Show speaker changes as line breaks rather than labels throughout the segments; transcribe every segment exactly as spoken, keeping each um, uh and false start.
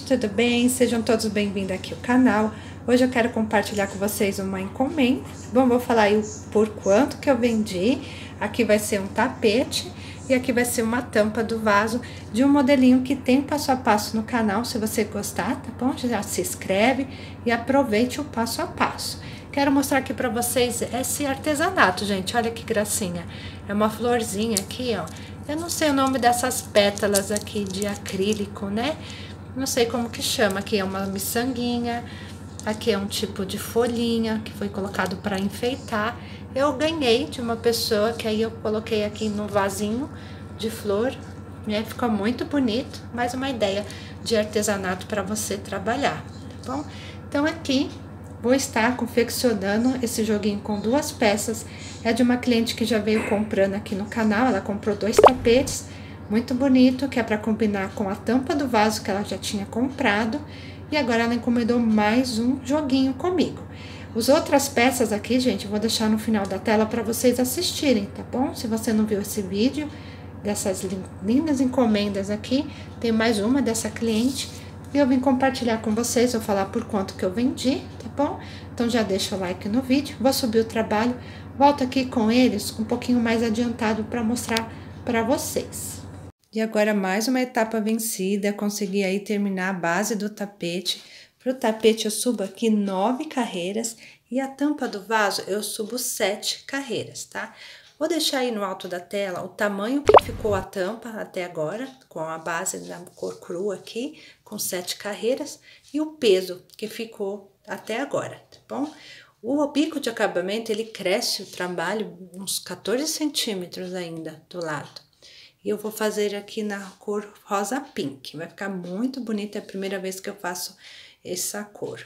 tudo bem? Sejam todos bem-vindos aqui ao canal. Hoje eu quero compartilhar com vocês uma encomenda. Bom, vou falar aí por quanto que eu vendi. Aqui vai ser um tapete e aqui vai ser uma tampa do vaso de um modelinho que tem passo a passo no canal. Se você gostar, tá bom? Já se inscreve e aproveite o passo a passo. Quero mostrar aqui pra vocês esse artesanato, gente. Olha que gracinha. É uma florzinha aqui, ó. Eu não sei o nome dessas pétalas aqui de acrílico, né? Não sei como que chama. Aqui é uma miçanguinha. Aqui é um tipo de folhinha que foi colocado para enfeitar. Eu ganhei de uma pessoa que aí eu coloquei aqui no vasinho de flor, né? Ficou muito bonito. Mais uma ideia de artesanato para você trabalhar, tá bom? Então aqui vou estar confeccionando esse joguinho com duas peças. É de uma cliente que já veio comprando aqui no canal. Ela comprou dois tapetes, muito bonito, que é para combinar com a tampa do vaso que ela já tinha comprado. E agora ela encomendou mais um joguinho comigo. As outras peças aqui, gente, eu vou deixar no final da tela para vocês assistirem, tá bom? Se você não viu esse vídeo dessas lindas encomendas aqui, tem mais uma dessa cliente. E eu vim compartilhar com vocês, vou falar por quanto que eu vendi, tá bom? Então já deixa o like no vídeo, vou subir o trabalho, volto aqui com eles um pouquinho mais adiantado para mostrar para vocês. E agora mais uma etapa vencida, consegui aí terminar a base do tapete. Para o tapete eu subo aqui nove carreiras e a tampa do vaso eu subo sete carreiras, tá? Vou deixar aí no alto da tela o tamanho que ficou a tampa até agora, com a base da cor crua aqui, com sete carreiras, e o peso que ficou até agora, tá bom? O bico de acabamento, ele cresce o trabalho uns quatorze centímetros ainda do lado. E eu vou fazer aqui na cor rosa pink, vai ficar muito bonita, é a primeira vez que eu faço essa cor.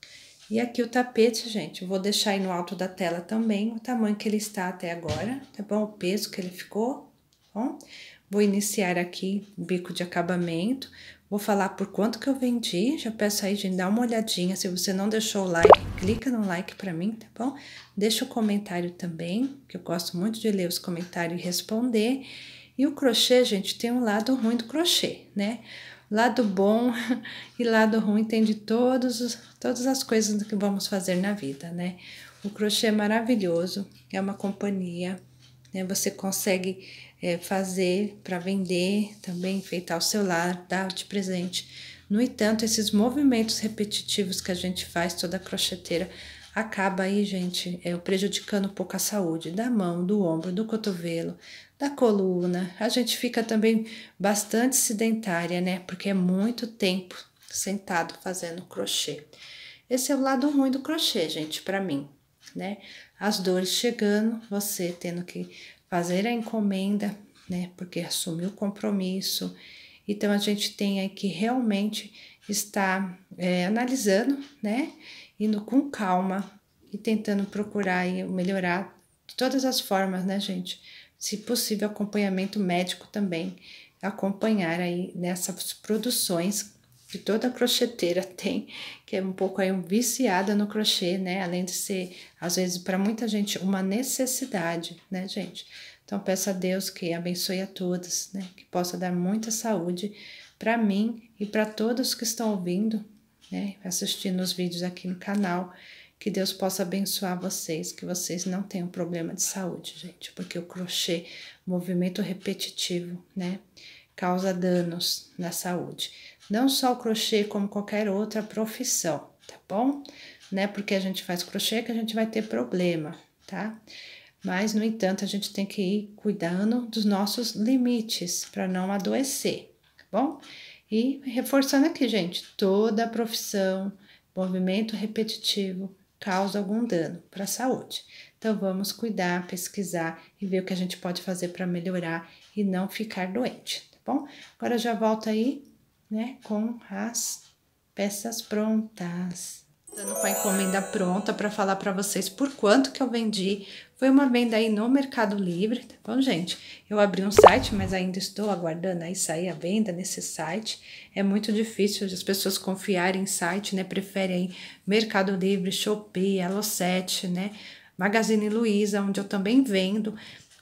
E aqui o tapete, gente, eu vou deixar aí no alto da tela também o tamanho que ele está até agora, tá bom? O peso que ele ficou, tá bom? Vou iniciar aqui o bico de acabamento, vou falar por quanto que eu vendi, já peço aí, gente, dá uma olhadinha, se você não deixou o like, clica no like pra mim, tá bom? Deixa o comentário também, que eu gosto muito de ler os comentários e responder. E o crochê, gente, tem um lado ruim do crochê, né? Lado bom e lado ruim tem de todos, todas as coisas que vamos fazer na vida, né? O crochê é maravilhoso, é uma companhia, né? Você consegue é, fazer para vender, também enfeitar o seu lar, dar de presente. No entanto, esses movimentos repetitivos que a gente faz, toda crocheteira, acaba aí, gente, é, prejudicando um pouco a saúde da mão, do ombro, do cotovelo, da coluna. A gente fica também bastante sedentária, né? Porque é muito tempo sentado fazendo crochê. Esse é o lado ruim do crochê, gente, pra mim, né? As dores chegando, você tendo que fazer a encomenda, né? Porque assumiu o compromisso. Então, a gente tem aí que realmente estar é, analisando, né? Indo com calma e tentando procurar e melhorar de todas as formas, né, gente? Se possível, acompanhamento médico também, acompanhar aí nessas produções que toda crocheteira tem, que é um pouco aí viciada no crochê, né? Além de ser, às vezes, para muita gente, uma necessidade, né, gente? Então, peço a Deus que abençoe a todas, né? Que possa dar muita saúde para mim e para todos que estão ouvindo, né, assistindo os vídeos aqui no canal, que Deus possa abençoar vocês, que vocês não tenham problema de saúde, gente, porque o crochê, movimento repetitivo, né, causa danos na saúde. Não só o crochê, como qualquer outra profissão, tá bom? Né, porque a gente faz crochê que a gente vai ter problema, tá? Mas, no entanto, a gente tem que ir cuidando dos nossos limites para não adoecer, tá bom? E reforçando aqui, gente, toda profissão, movimento repetitivo causa algum dano para a saúde. Então, vamos cuidar, pesquisar e ver o que a gente pode fazer para melhorar e não ficar doente, tá bom? Agora, eu já volto aí, né, com as peças prontas. Dando com a encomenda pronta para falar para vocês por quanto que eu vendi. Foi uma venda aí no Mercado Livre, tá bom, gente? Eu abri um site, mas ainda estou aguardando aí sair a venda nesse site. É muito difícil as pessoas confiarem em site, né? Preferem Mercado Livre, Shopee, Elo sete, né? Magazine Luiza, onde eu também vendo.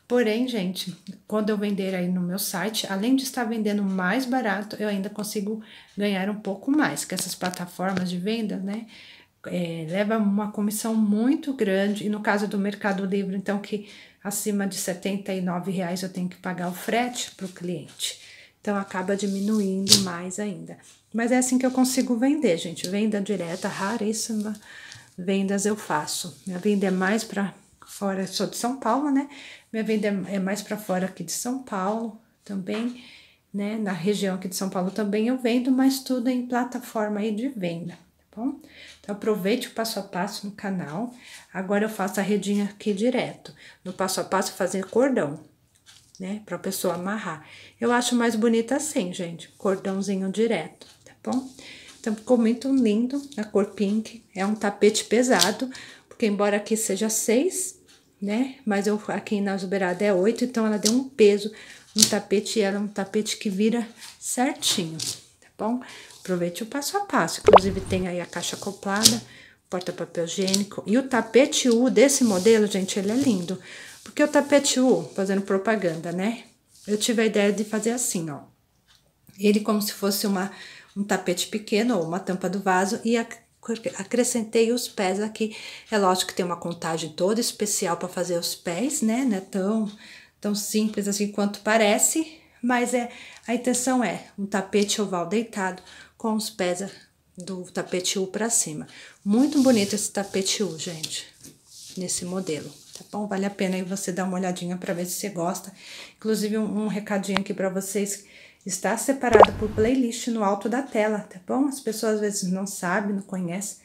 Porém, gente, quando eu vender aí no meu site, além de estar vendendo mais barato, eu ainda consigo ganhar um pouco mais, que essas plataformas de venda, né, é, leva uma comissão muito grande, e no caso do Mercado Livre, então, que acima de setenta e nove reais eu tenho que pagar o frete para o cliente, então acaba diminuindo mais ainda. Mas é assim que eu consigo vender, gente, venda direta, raríssima vendas eu faço. Minha venda é mais para fora, eu sou de São Paulo, né? Minha venda é mais para fora aqui de São Paulo também, né? Na região aqui de São Paulo também eu vendo, mas tudo em plataforma aí de venda, tá bom? Então aproveite o passo a passo no canal. Agora eu faço a redinha aqui direto. No passo a passo fazer cordão, né? Pra pessoa amarrar. Eu acho mais bonita assim, gente, cordãozinho direto, tá bom? Então, ficou muito lindo, a cor pink, é um tapete pesado, porque embora aqui seja seis, né, mas eu aqui na Zuberada é oito, então ela deu um peso no tapete, e ela é um tapete que vira certinho, tá bom? Aproveite o passo a passo, inclusive tem aí a caixa acoplada, porta-papel higiênico, e o tapete U desse modelo, gente, ele é lindo, porque o tapete U, fazendo propaganda, né, eu tive a ideia de fazer assim, ó, ele como se fosse uma... um tapete pequeno ou uma tampa do vaso, e acrescentei os pés aqui. É lógico que tem uma contagem toda especial para fazer os pés, né? Não é tão, tão simples assim quanto parece, mas é, a intenção é um tapete oval deitado com os pés do tapete U para cima. Muito bonito esse tapete U, gente, nesse modelo, tá bom? Vale a pena aí você dar uma olhadinha para ver se você gosta. Inclusive, um, um recadinho aqui para vocês. Está separado por playlist no alto da tela, tá bom? As pessoas às vezes não sabem, não conhecem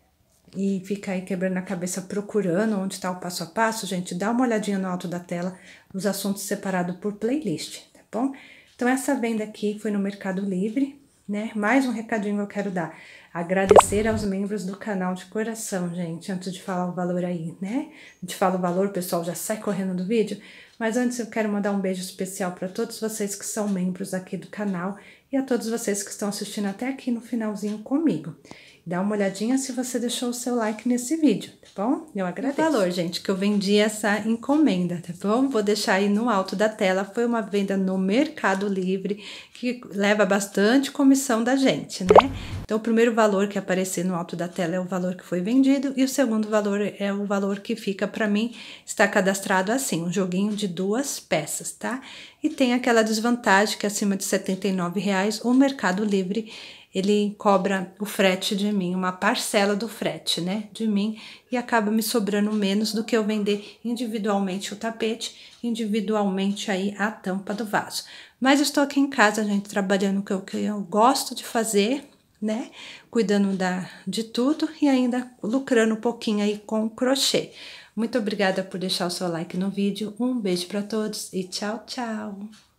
e fica aí quebrando a cabeça procurando onde está o passo a passo. Gente, dá uma olhadinha no alto da tela, os assuntos separados por playlist, tá bom? Então, essa venda aqui foi no Mercado Livre, né? Mais um recadinho que eu quero dar. Agradecer aos membros do canal de coração, gente, antes de falar o valor aí, né? A gente fala o valor, o pessoal já sai correndo do vídeo. Mas antes eu quero mandar um beijo especial para todos vocês que são membros aqui do canal e a todos vocês que estão assistindo até aqui no finalzinho comigo. Dá uma olhadinha se você deixou o seu like nesse vídeo, tá bom? Eu agradeço. O valor, gente, que eu vendi essa encomenda, tá bom? Vou deixar aí no alto da tela. Foi uma venda no Mercado Livre, que leva bastante comissão da gente, né? Então, o primeiro valor que aparecer no alto da tela é o valor que foi vendido, e o segundo valor é o valor que fica para mim, está cadastrado assim, um joguinho de duas peças, tá? E tem aquela desvantagem que acima de setenta e nove reais, o Mercado Livre, ele cobra o frete de mim, uma parcela do frete, né, de mim, e acaba me sobrando menos do que eu vender individualmente o tapete, individualmente aí a tampa do vaso. Mas eu estou aqui em casa, gente, trabalhando com o que eu gosto de fazer, né, cuidando da, de tudo e ainda lucrando um pouquinho aí com o crochê. Muito obrigada por deixar o seu like no vídeo, um beijo para todos e tchau, tchau!